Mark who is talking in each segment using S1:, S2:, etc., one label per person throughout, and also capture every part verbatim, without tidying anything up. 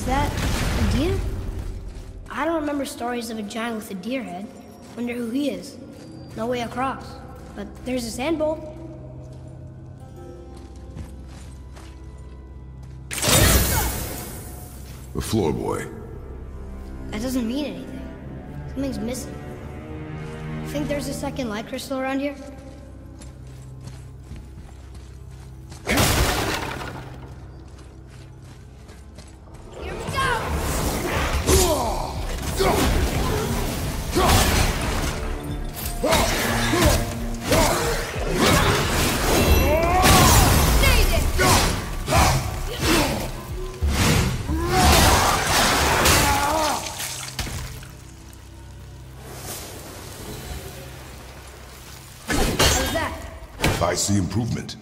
S1: that a deer? I don't remember stories of a giant with a deer head. Wonder who he is. No way across. But there's a sand bowl.
S2: The floor boy.
S1: That doesn't mean anything. Something's missing. Think there's a second light crystal around here?
S2: I see improvement.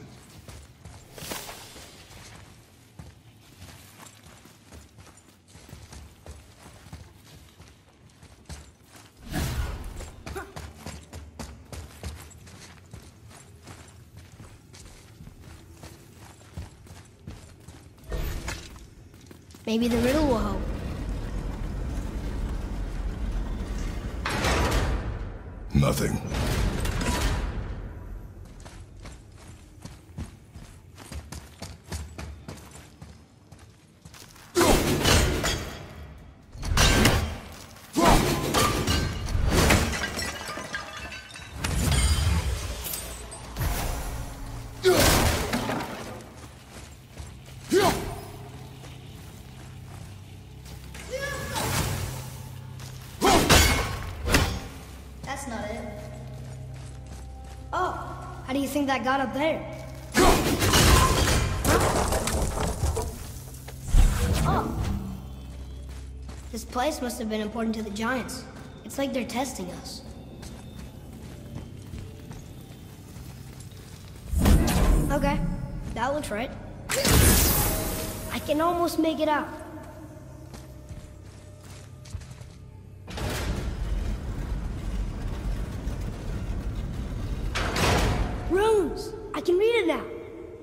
S1: Maybe the riddle will help.
S2: Nothing.
S1: That's not it. Oh, how do you think that got up there? Oh. This place must have been important to the Giants. It's like they're testing us. Okay, that looks right. I can almost make it out. Runes! I can read it now!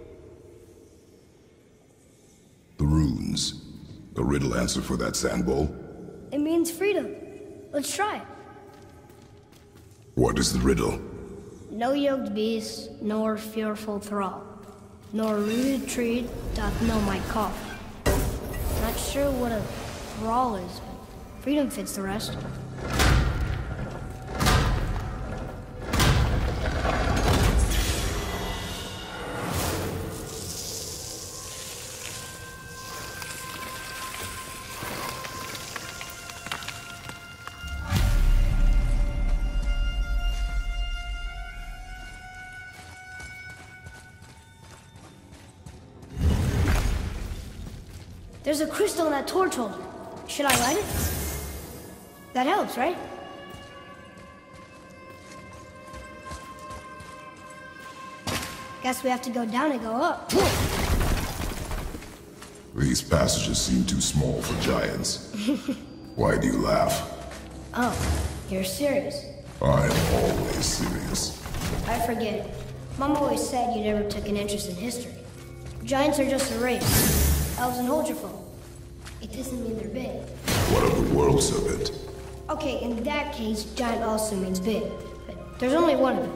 S2: The runes. A riddle answer for that sand bowl?
S1: It means freedom. Let's try it.
S2: What is the riddle?
S1: No yoked beast, nor fearful thrall, nor rooted tree doth know my call. Not sure what a thrall is, but freedom fits the rest. There's a crystal in that torch holder. Should I light it? That helps, right? Guess we have to go down and go up.
S2: These passages seem too small for giants. Why do you laugh?
S1: Oh, you're serious.
S2: I'm always serious.
S1: I forget it. Mom always said you never took an interest in history. Giants are just a race. Elves and Holgerfolk. It doesn't mean they're big.
S2: What of the world serpent?
S1: Okay, in that case, giant also means big. But there's only one of them.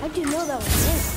S1: How'd you know that was him?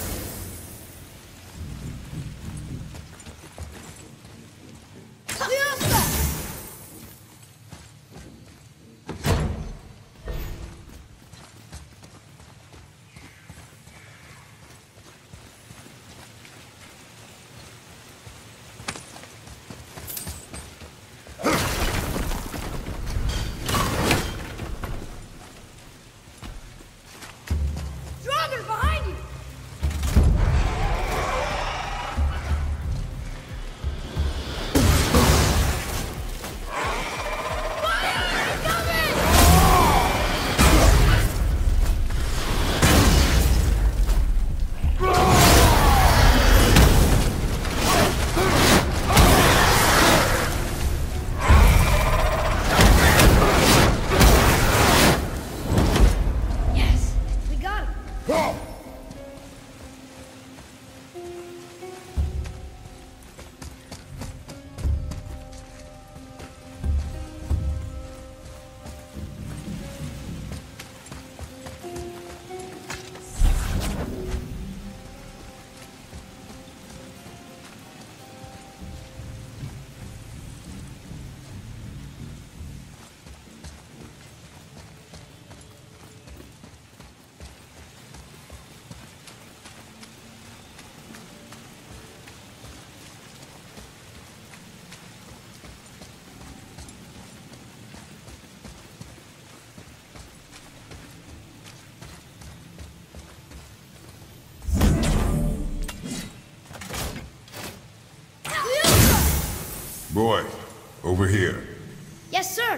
S2: Boy, over here.
S1: Yes, sir.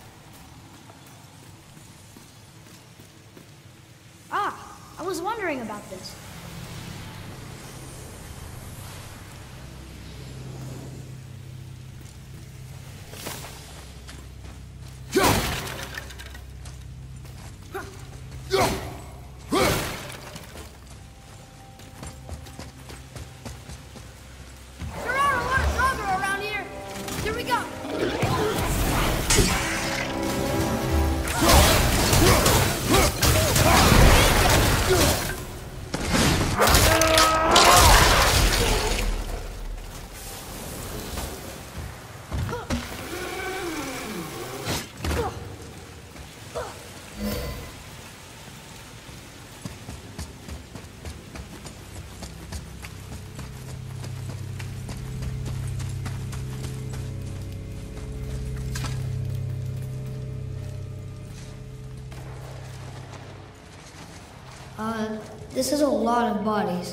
S1: Ah, I was wondering about this. Uh, this is a lot of bodies.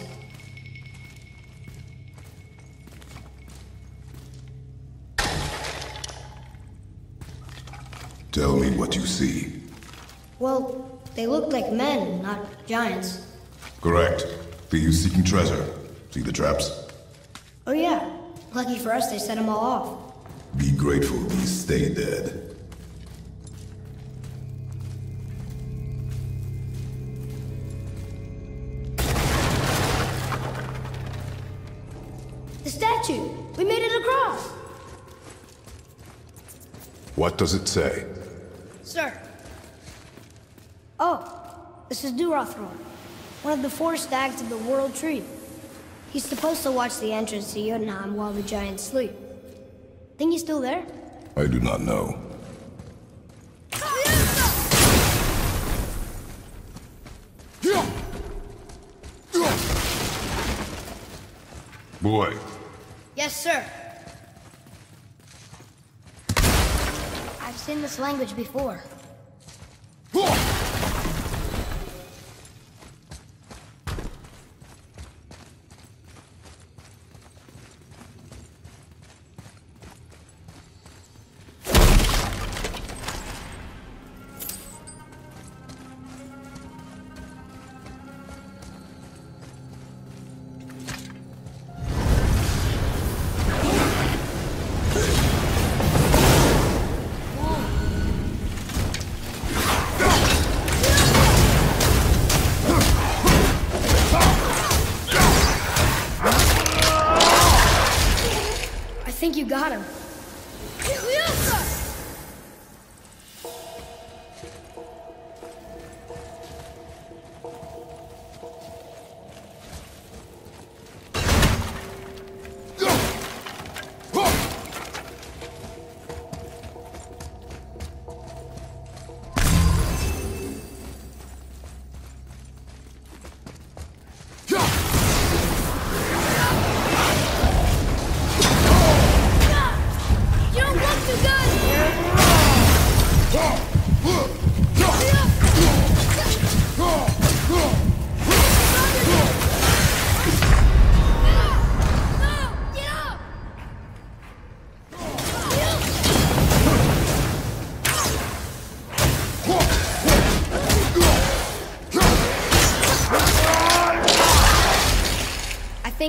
S2: Tell me what you see.
S1: Well, they look like men, not giants.
S2: Correct. Thieves seeking treasure. See the traps?
S1: Oh yeah. Lucky for us, they set them all off.
S2: Be grateful these stay dead.
S1: The statue! We made it across!
S2: What does it say?
S1: Sir. Oh, this is Durathror, one of the four stags of the World Tree. He's supposed to watch the entrance to Jotunheim while the giants sleep. Think he's still there?
S2: I do not know. Boy.
S1: Yes, sir. I've seen this language before. I think you got him.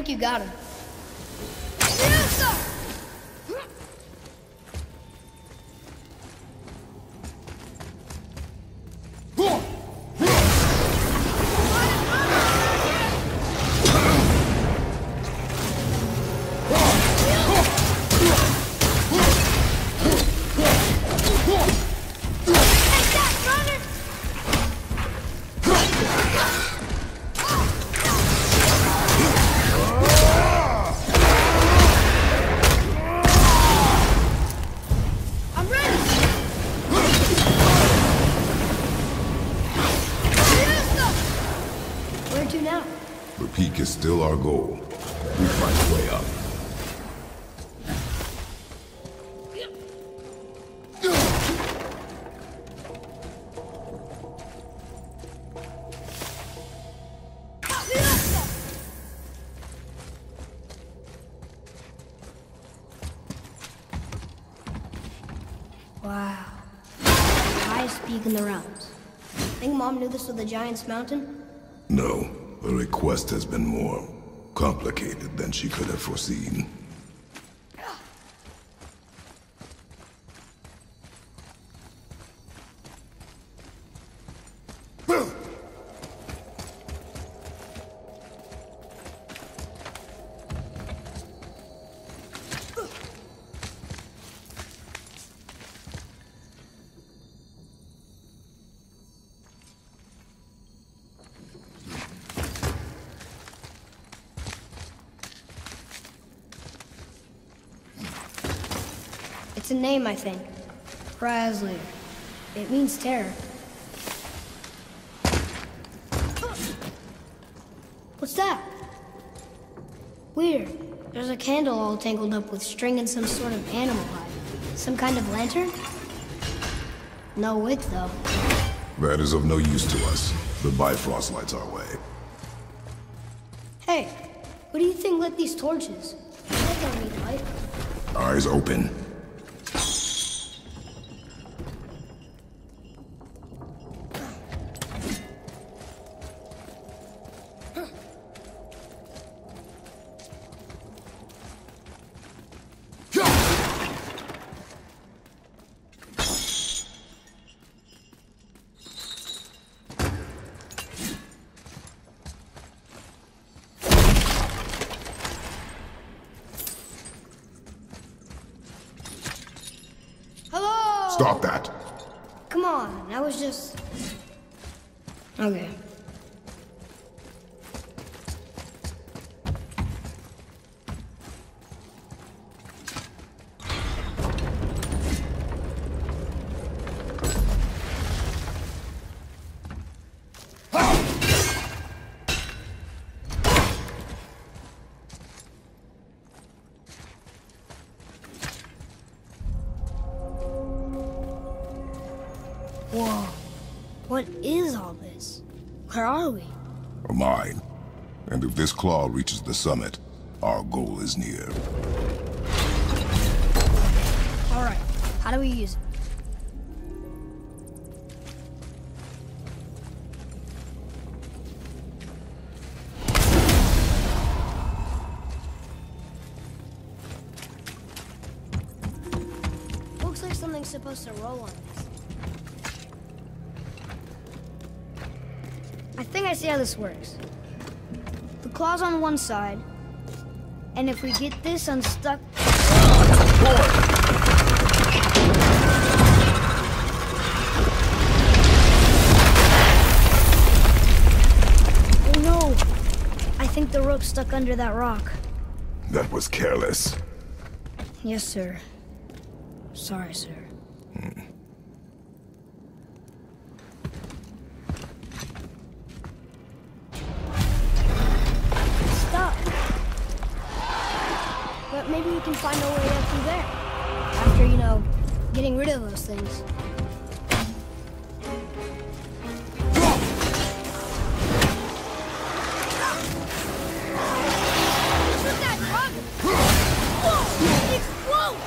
S1: think you got him.
S2: The peak is still our goal. We find a way up.
S1: Wow. Highest peak in the realms. Think Mom knew this was the Giant's Mountain?
S2: No. The request has been more complicated than she could have foreseen.
S1: It's a name, I think. Kraslir. It means terror. What's that? Weird. There's a candle all tangled up with string and some sort of animal hide. Some kind of lantern? No wick, though.
S2: That is of no use to us. The Bifrost lights our way.
S1: Hey, who do you think lit these torches? That don't need light.
S2: Eyes open. Stop that!
S1: Come on, that was just... Okay. Whoa. What is all this? Where are we?
S2: A mine. And if this claw reaches the summit, our goal is near.
S1: Alright, how do we use it? Looks like something's supposed to roll on this. I think I see how this works. The claw's on one side, and if we get this unstuck... Oh no! I think the rope's stuck under that rock.
S2: That was careless.
S1: Yes, sir. Sorry, sir.
S2: Hmm.
S1: But maybe we can find a way up through there. After, you know, getting rid of those things. Shoot that drug! Whoa! Explode!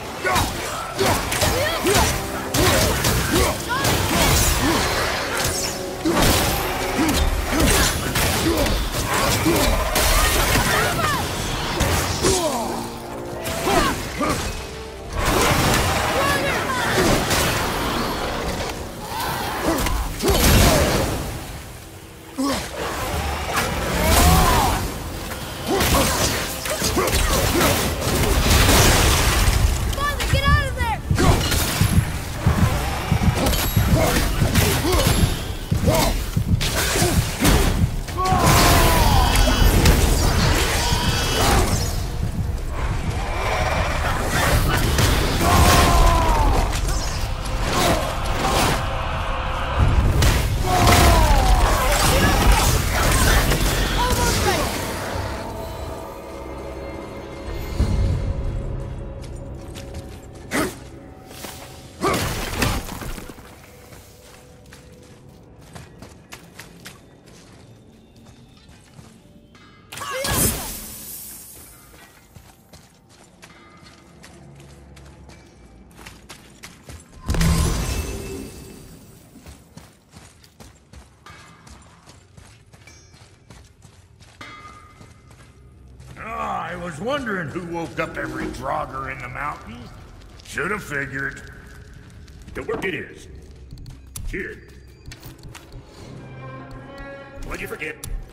S3: was wondering who woke up every Draugr in the mountains. Should have figured. The work it is. Cheers. What'd you forget?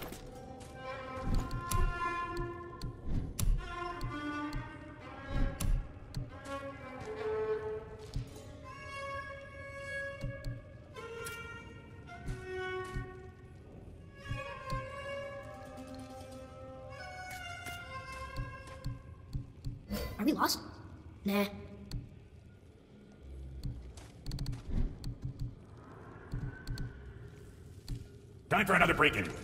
S1: Are we lost? Nah.
S3: Time for another break anyways.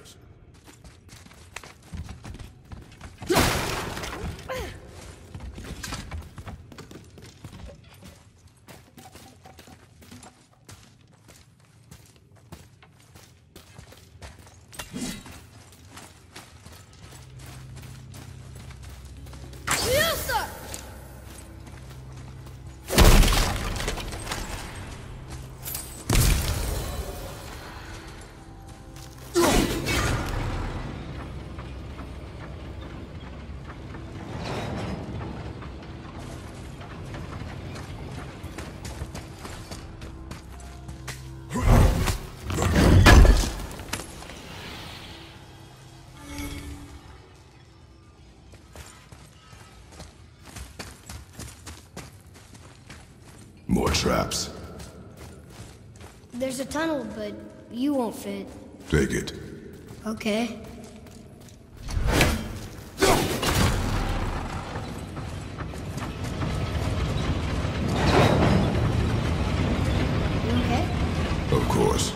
S2: More traps.
S1: There's a tunnel, but you won't fit.
S2: Take it.
S1: Okay. You okay?
S2: Of course.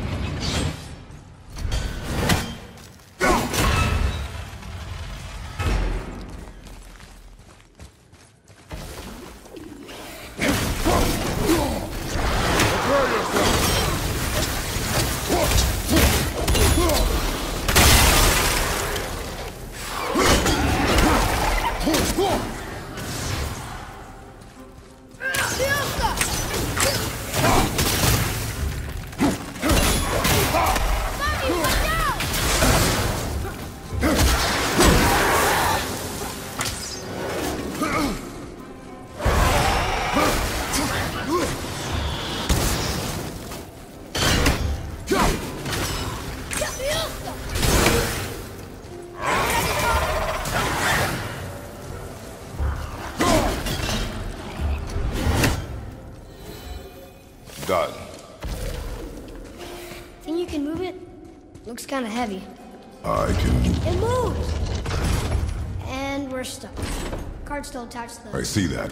S2: Done.
S1: Think you can move it? Looks kind of heavy.
S2: I can...
S1: It moves! And we're stuck. Card's still attached to the...
S2: I see that.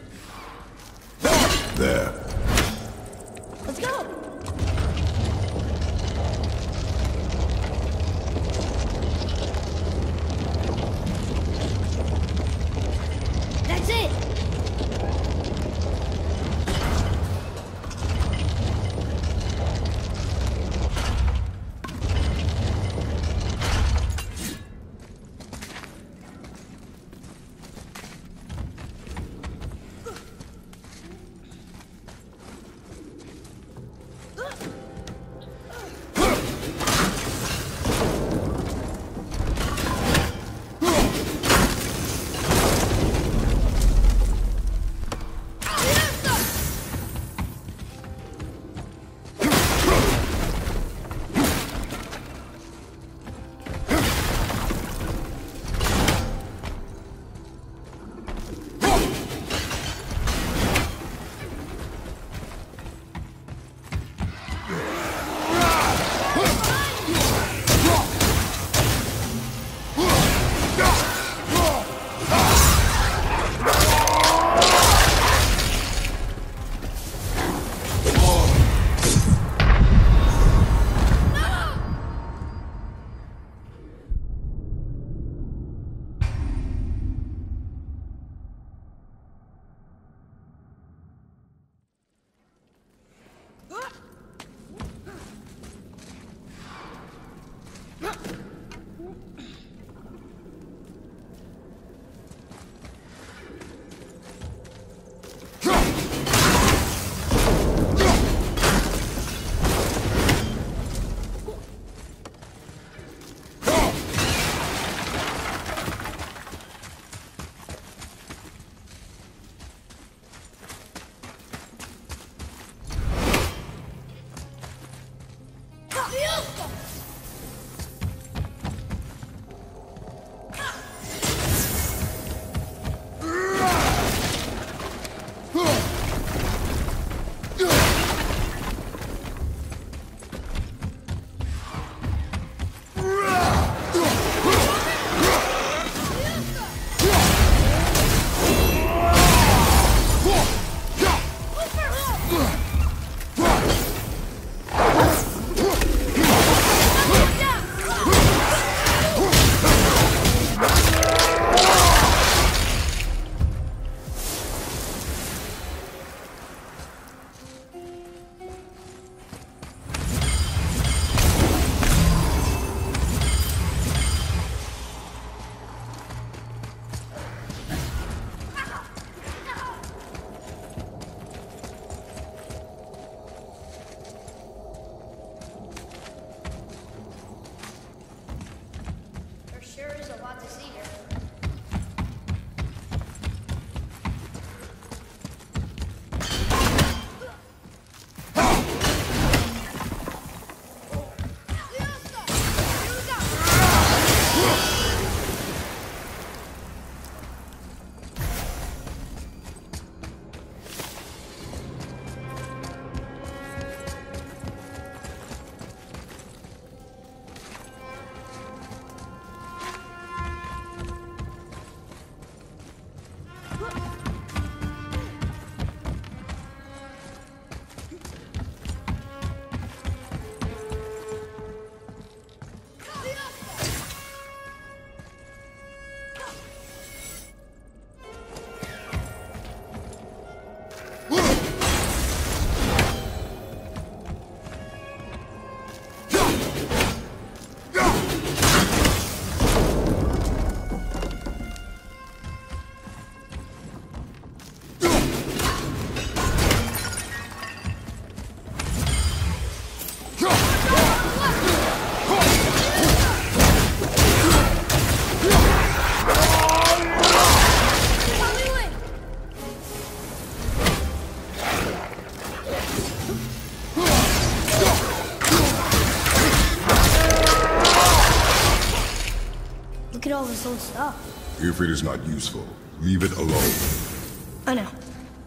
S2: There.
S1: Let's go! That's it! all this old stuff?
S2: If it is not useful, leave it alone.
S1: I know.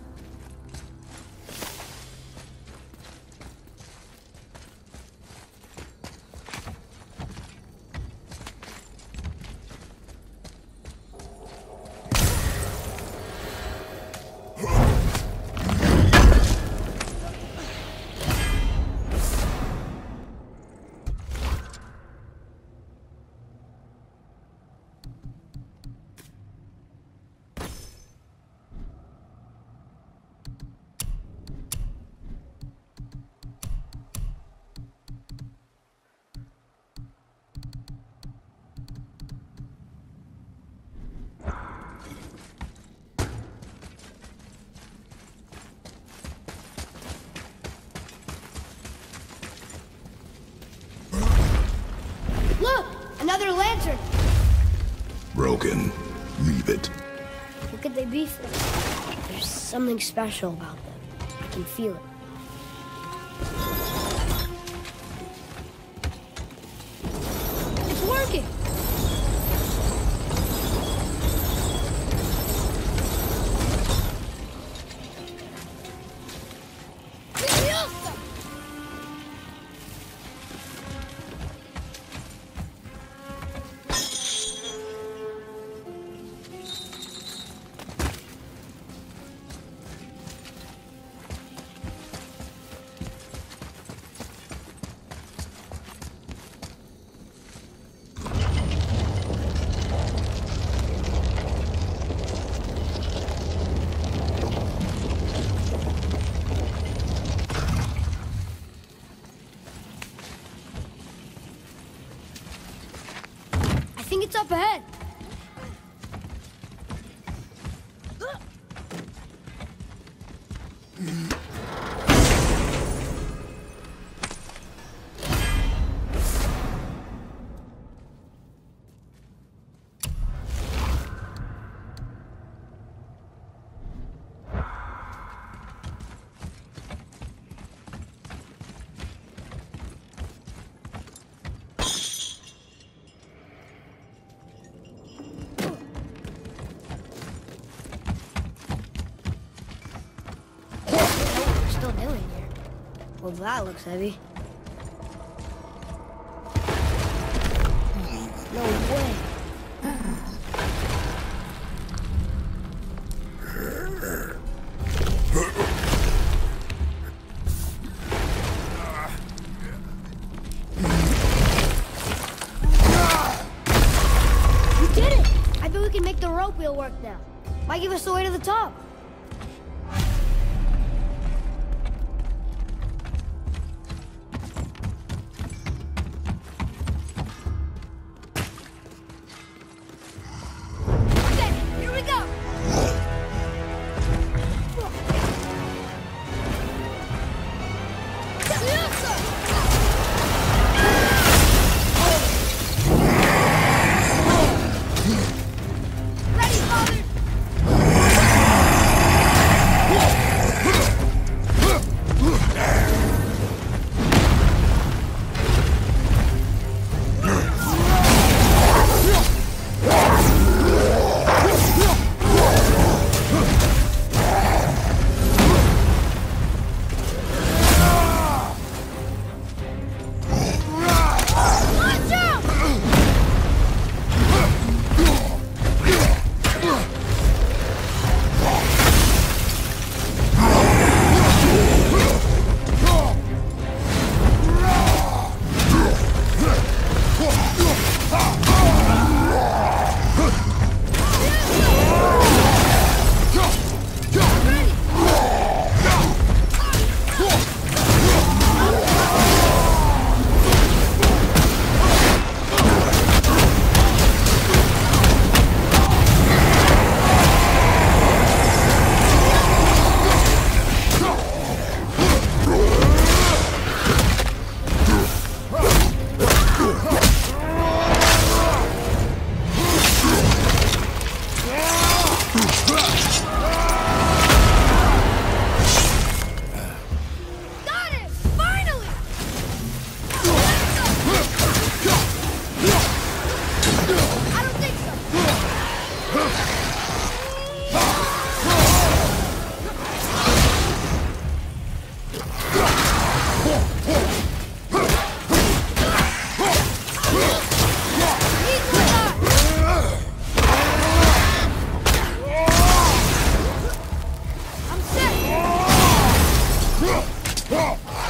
S1: Another lantern!
S2: Broken. Leave it.
S1: What could they be for? There's something special about them. I can feel it. It's working! I think it's up ahead. Well, that looks heavy. No way. We did it! I bet we can make the rope wheel work now. Might give us the way to the top.
S4: Ready, Father!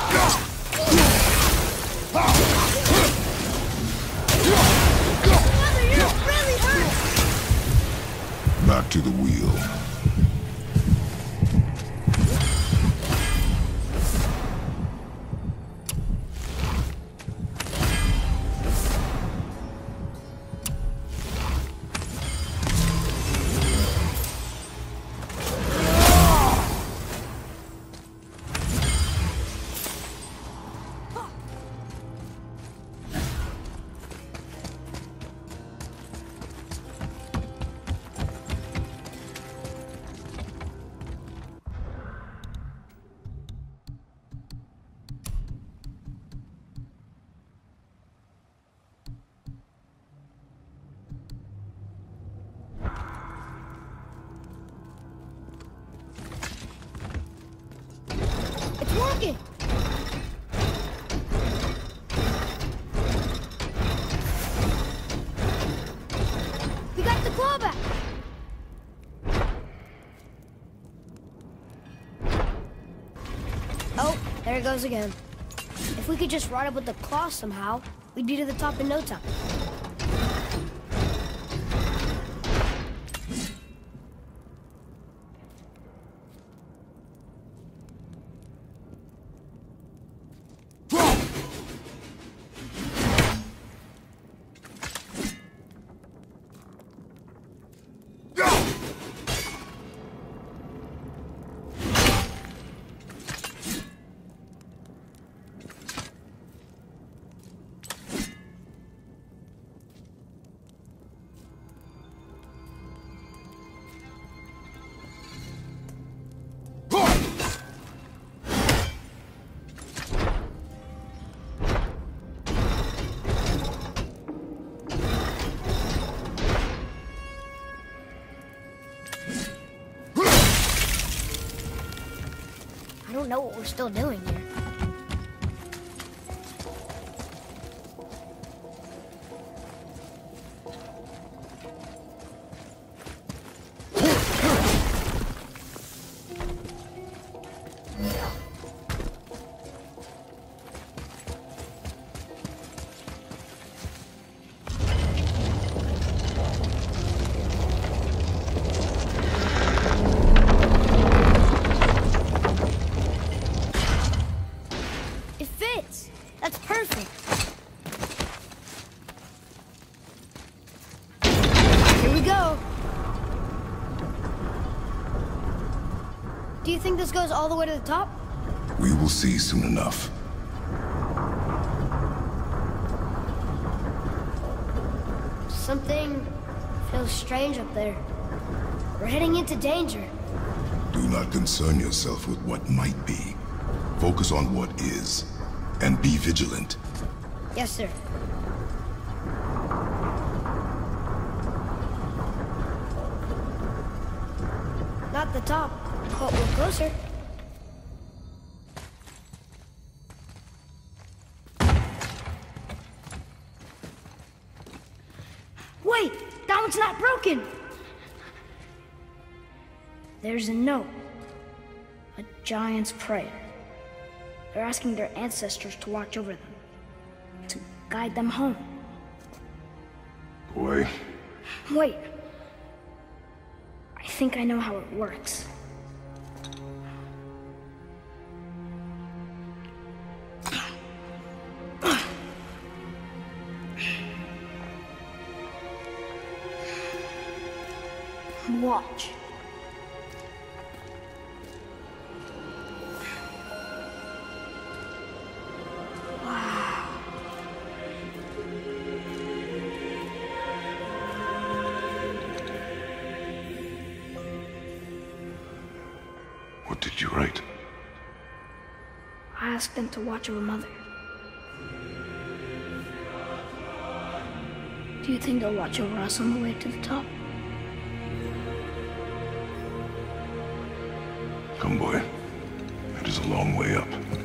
S2: Back to the wheel.
S1: Working! We got the claw back! Oh, there it goes again. If we could just ride up with the claw somehow, we'd be to the top in no time. I don't know what we're still doing here. That's perfect. Here we go. Do you think this goes all the way to the top?
S2: We will see soon enough.
S1: Something feels strange up there. We're heading into danger.
S2: Do not concern yourself with what might be. Focus on what is. And be vigilant.
S1: Yes, sir. Not the top, but we're closer. Wait! That one's not broken! There's a note. A giant's prayer. They're asking their ancestors to watch over them, to guide them home.
S2: Boy.
S1: Wait. I think I know how it works. Watch.
S2: What did you write?
S1: I asked them to watch over Mother. Do you think they'll watch over us on the way to the top?
S2: Come, boy. It is a long way up.